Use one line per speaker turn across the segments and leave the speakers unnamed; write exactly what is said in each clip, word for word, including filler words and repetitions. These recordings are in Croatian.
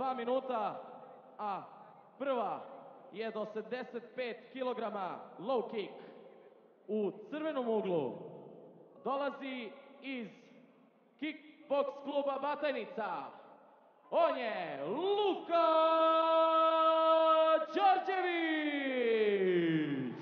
dva minuta, a prva je do sedamdeset pet kilograma low kick. U crvenom uglu dolazi iz kickboks kluba Batajnica. On je Luka Đorđević.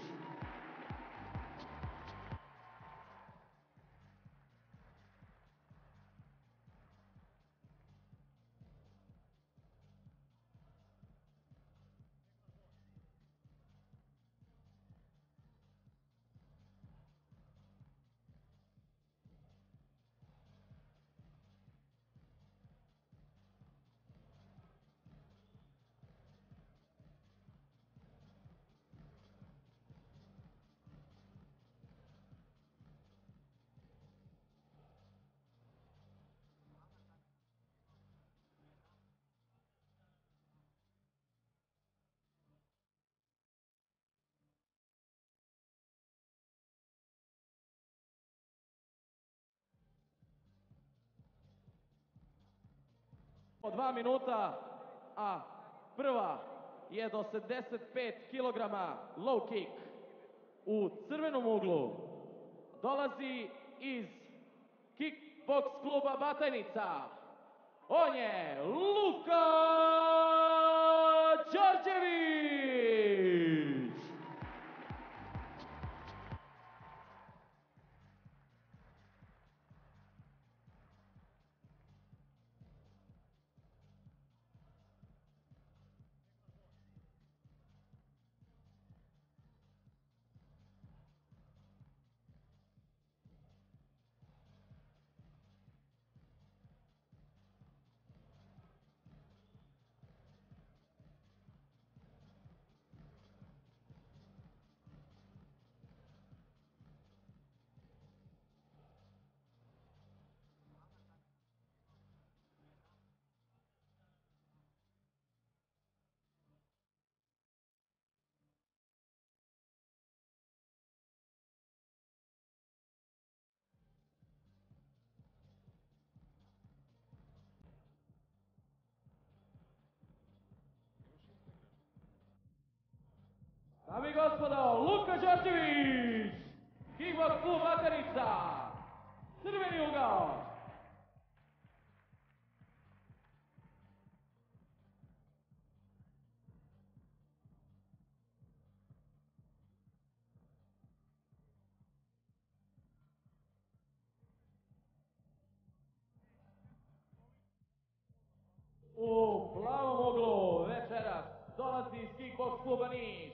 Dva minuta, a prva je do sedamdeset pet kilograma low kick. U crvenom uglu dolazi iz kickboks kluba Batajnica. On je Luka Đorđević. Dame i gospodo, Luka Đorđević, kickboks klub Batajnica, crveni ugao. U plavom uglu večeras dolazi iz kickboks kluba Niš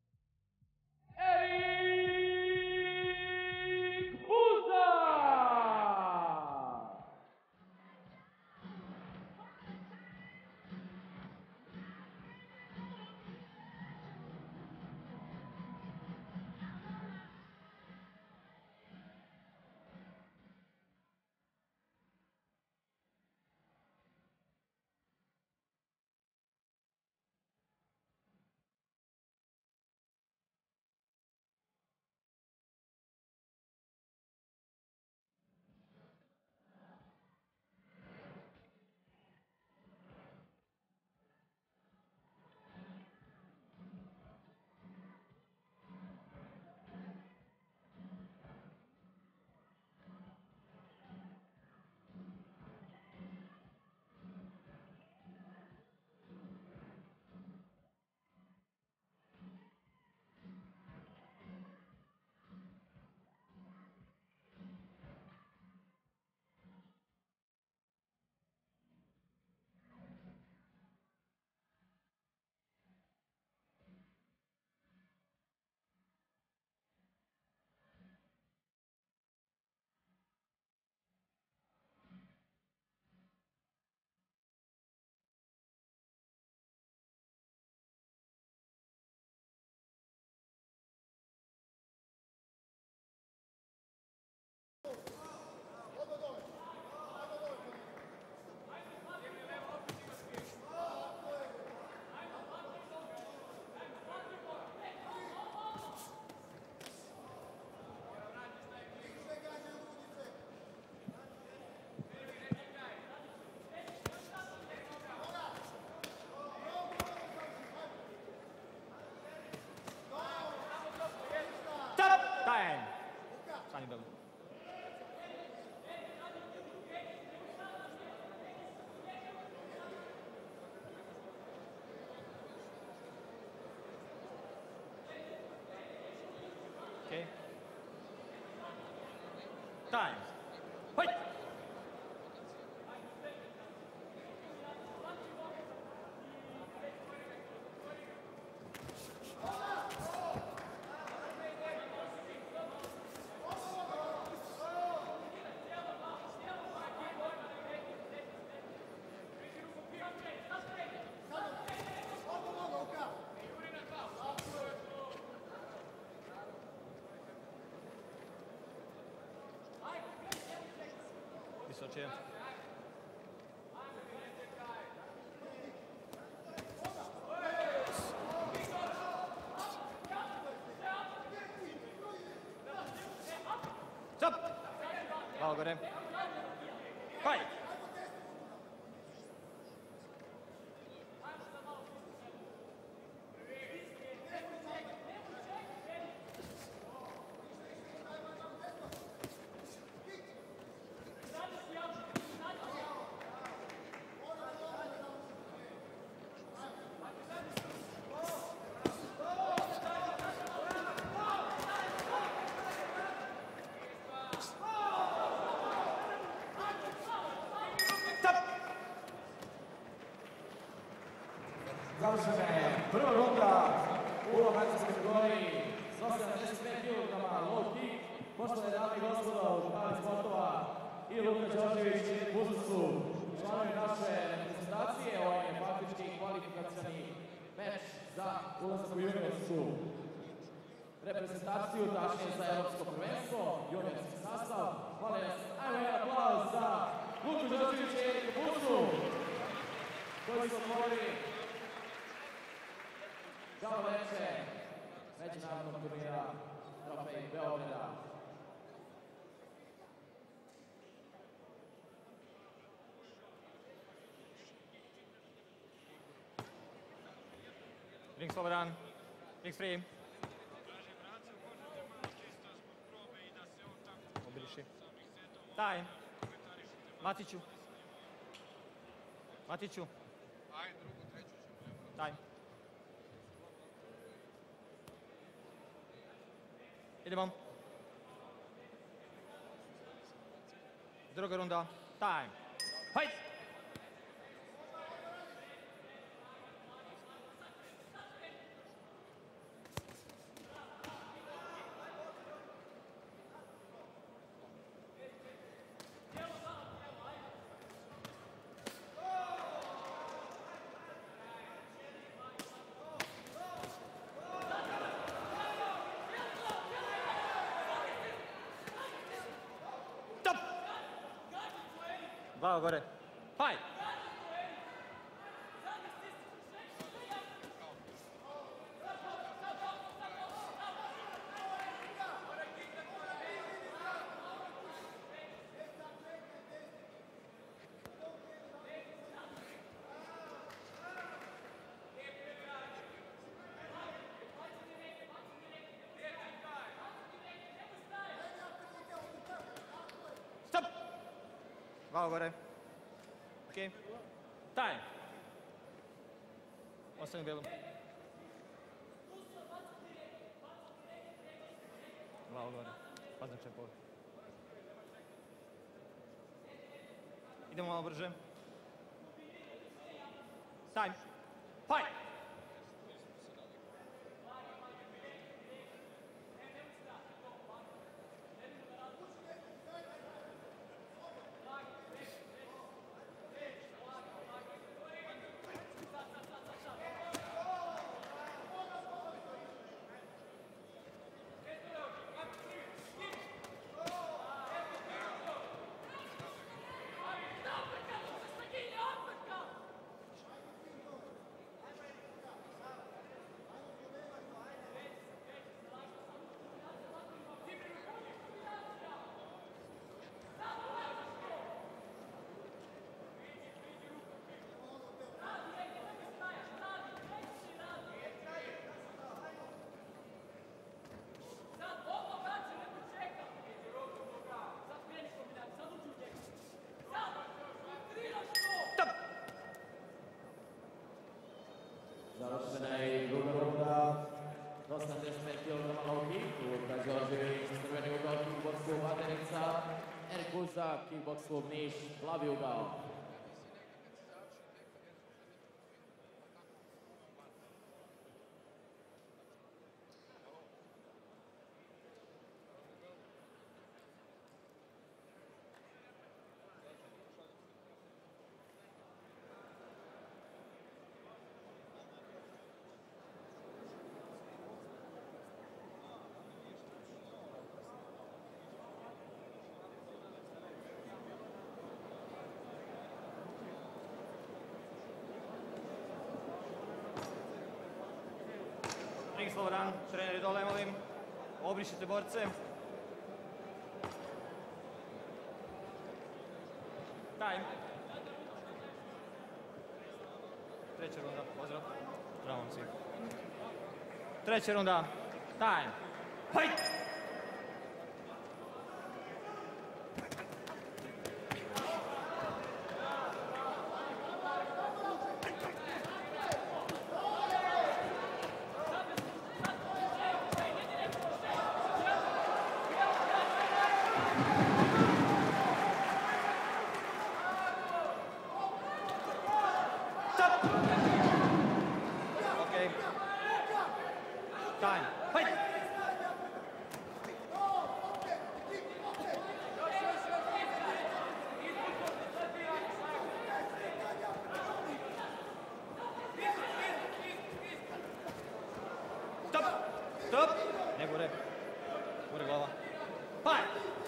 Erik Buza!
Time. Fight! Dissociate. Stop! Bravo, gore. Fight!
Završena je prva runda u ovacijskoj kategoriji sto sedamdeset pet kilograma low kick. Poštovane dame i gospodo, župani sportova i Luka Đorđević i Buzu su članovi naše reprezentacije. Ovo je faktički kvalifikacioni meč za ulazak u juniorsku reprezentaciju, tačnije za evropsko prvenstvo, juniorski sastav. Hvala vas, ajmo jedan aplauz za Luku Đorđevića i Erika Buzu, koji su otvorili kao veče međunarodnog turnira Trofej Beograda.
Ring slobodan. Ring free. Obriši. Daj. Matiću. Matiću.
Ajde, drugu, treću ćemo.
Daj. Idemo. Druga runda. Time. Fight! Glava gore. Fight! Stop! Glava gore. Okay. Time. Ostani belom. Glava gore. Paznačaj povod. Idemo malo brže. Time. Fight!
Završena je i druga runda sto sedamdeset pet kilograma low kick, Luka Đorđević, crveni ugao, kickbox klub Batenica, Erik Busak, kickbox klub Niš, plavi ugao.
Ring slobodan, treneri dole molim, obrišite borce. Time. Treća runda, pozdrav. Bravo svi. Treća runda, time. Fight! Okay. Time. Fight! Stop! Stop! Ne gore. Gore glava. Fight!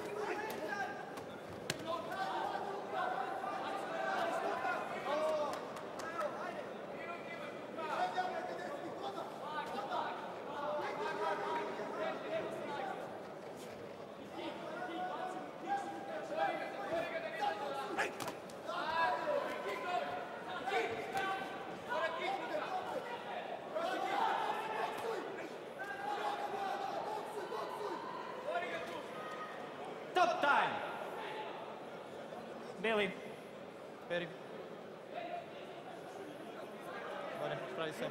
Stop time! Beli. Peri. Gore, spravi se.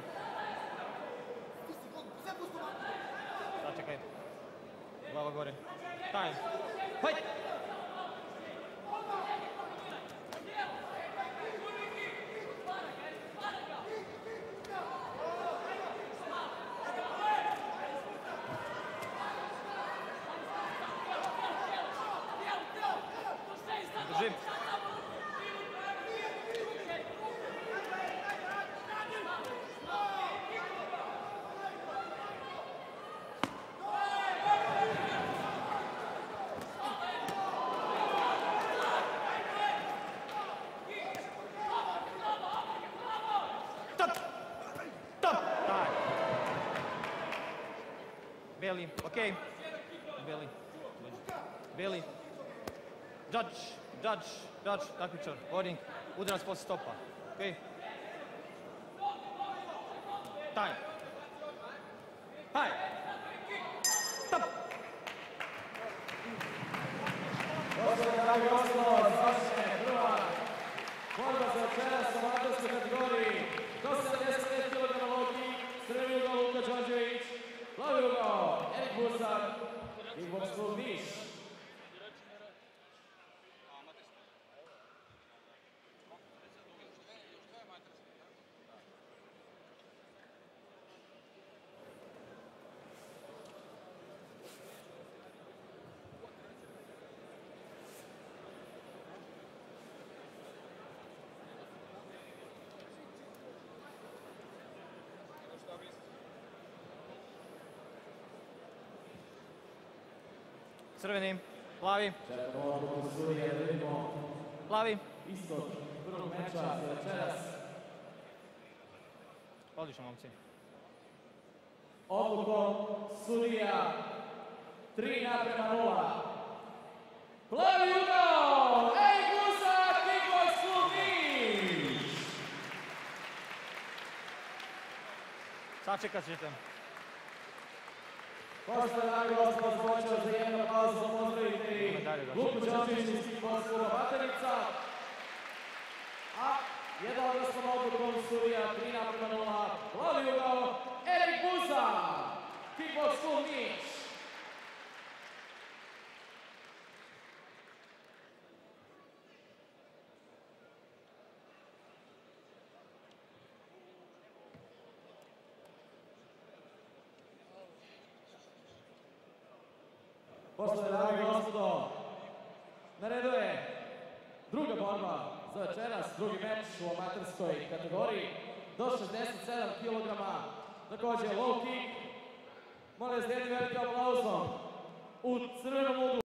Sačekaj. Glava gore. Time. Fight! Drži. Stop! Stop! Time. Beli, okej. Beli. Beli. Judge, judge, judge, takmičar, boarding, udarac poslije stopa, okej? Time. Haj! Stop!
Gospodine, dragi gospodo, završena je prva borba za večeras u amaterskoj kategoriji. sto sedamdeset pet kilograma low kick, crveni ugao Luka Đorđević, plavi ugao Erik Busak, kickbox klub Niš.
Crveni, plavi,
Čekamo odluku sudije da vidimo
plavi.
ishod prvog meča za večeras.
Odlično, momci.
Odlukom sudija tri naprema nula. Plavi ugao, Erik Busak, kickbox klub Niš.
Sačekat ćete.
Poštovani dame i gospodo, počeo za jednu pauzu pozdraviti Luku Đorđević iz kickbox kluba Batenica. A jednoglasnom odlukom sudija tri naprema nula. Plavi ugao, Erik Busak. Kickbox School Niš. Poštovane dame i gospodo, na redu je druga borba za večeras, drugi meč u amaterskoj kategoriji do šezdeset sedam kilograma, također low kick. Molim vas, jednim velikim aplauzom u crvenom uglu